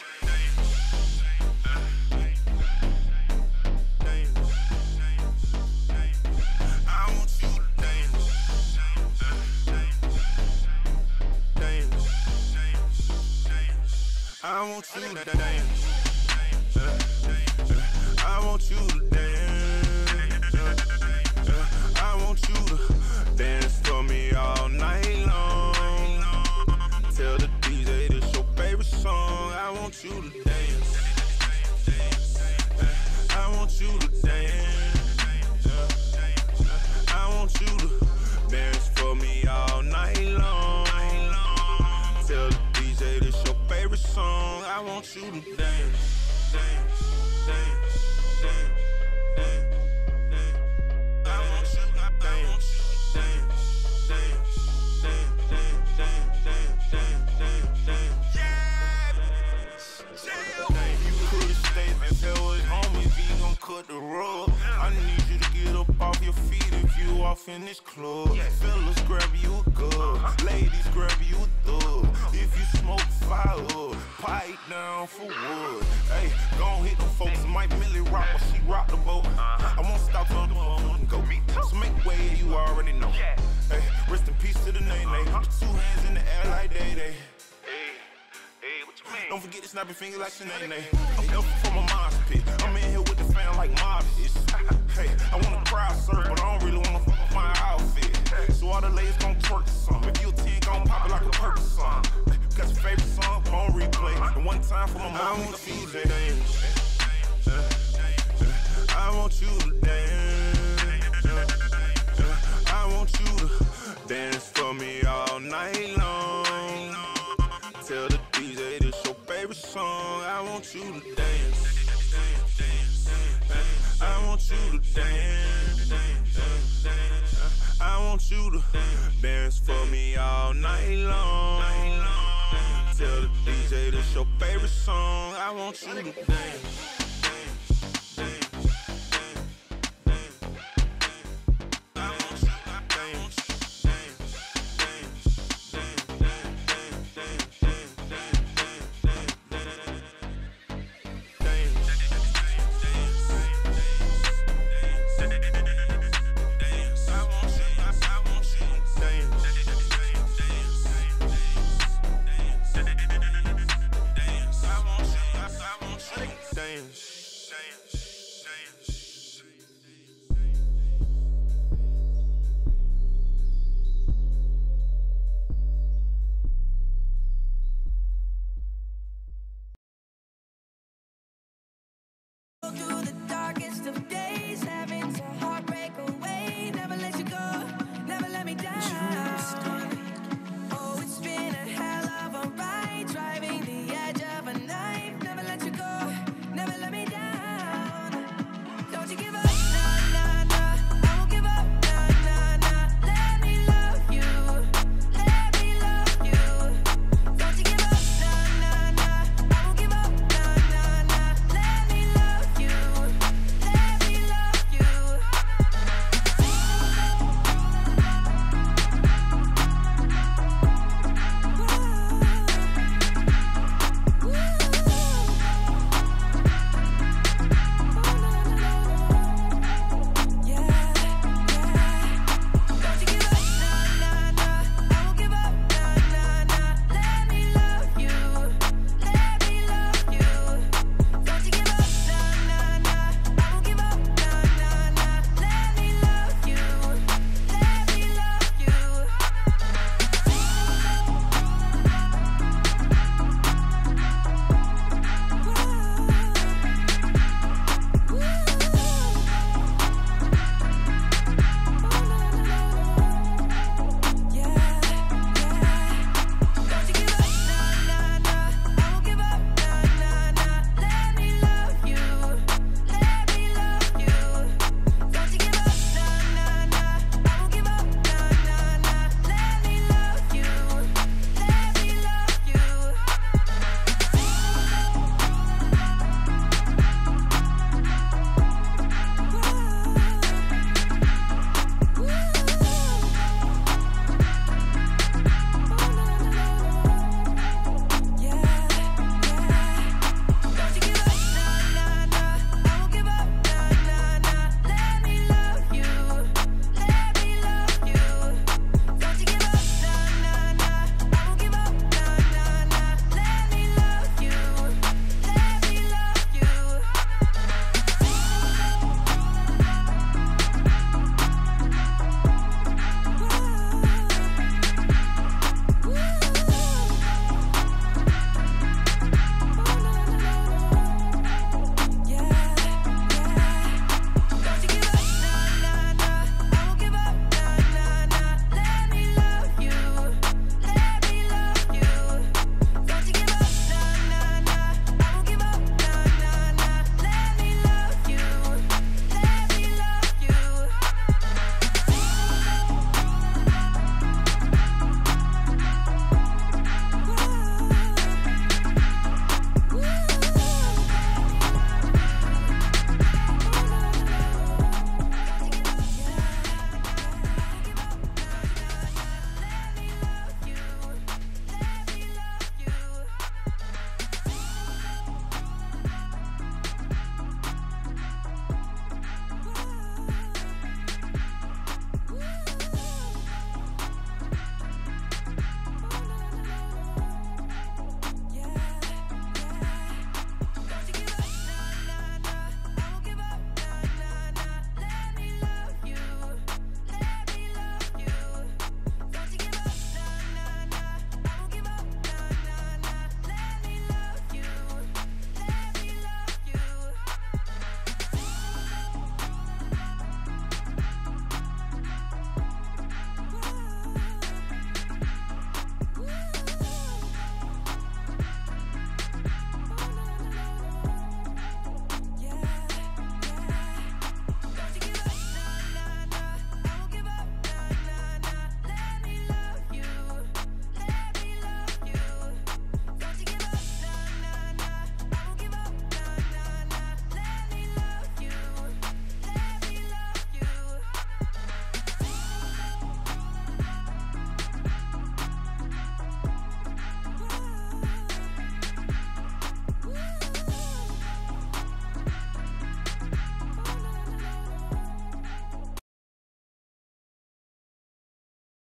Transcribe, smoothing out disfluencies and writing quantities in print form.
I want you to dance. I want you to dance. I want you to dance for me all night long. Tell the DJ this your favorite song. I want you to dance. I want you to dance. I want you to dance for me all night long. Tell the DJ this your favorite song. I want you to dance, dance, dance, dance, dance, dance. I want you to dance, dance, dance, dance, dance, dance, dance, dance. Yeah, you could stay and tell his homies he gon' cut the rug. I need you to get up off your feet if you off in this club. Fellas grab you a gun, ladies grab you a thug. If you smoke fire, pipe down for wood. Hey, gon' hit them folks, might Millie rock when she rock the boat. I won't stop till the phone go. So make way, you already know. Hey, rest in peace to the nay-nay. Two hands in the air like day-day. Hey, what you mean? Don't forget to snap your fingers like Sinead. I'm up from a mosh pit. I'm in here with the fam like Marvis. Hey, I wanna crowd surf, but I don't really wanna fuck with my outfit. So all the ladies gon' twerk some. If you a 10, gon' pop it like a perk song. Got your favorite song on replay. And one time for my mom, I want you to dance. I want you to dance. I want you to dance for me all night long. Tell the DJ this your favorite song. I want you to dance. I want you to dance. I want you to dance for me all night long. Tell the DJ this your favorite song. I want you to dance. Dance.